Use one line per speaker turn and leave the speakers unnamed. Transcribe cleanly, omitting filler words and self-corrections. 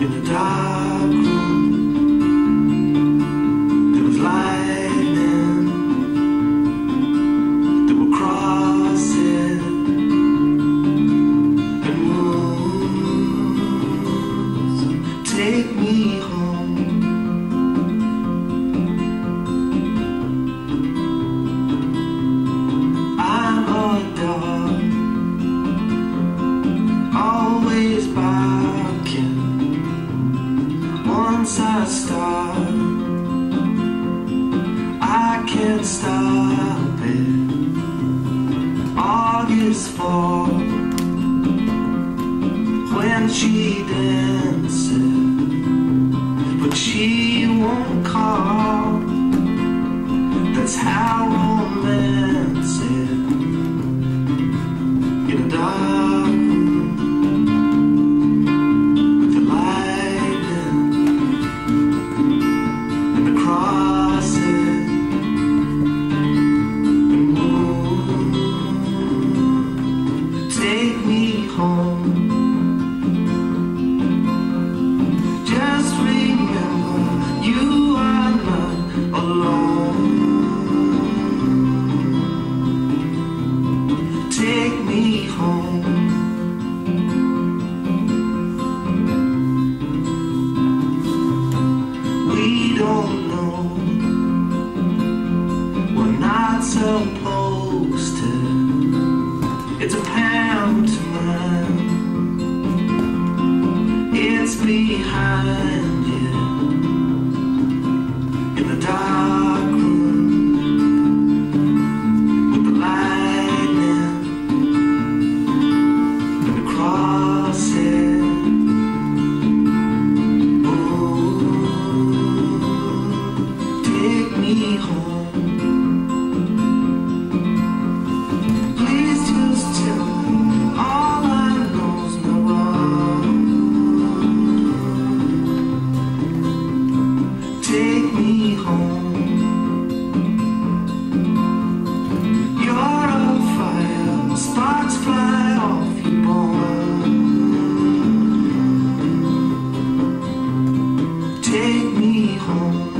In the dark room, there was lightning, there were crosses and moons. Take me home. I'm a dog, always barking. Once I start, I can't stop it. August fall, when she dances, but she won't call. That's how romance is. In a dark room with the lightning and the crosses and moon. Take me home. Just remember, you are not alone. Take me home. We don't know, we're not supposed to. It's a pantomime, it's behind you. In the dark room with the lightning and the crosses. Take me home. Please just tell me all I know's no wrong. Take me home. You're a fire, sparks fly off your bone. Take me home.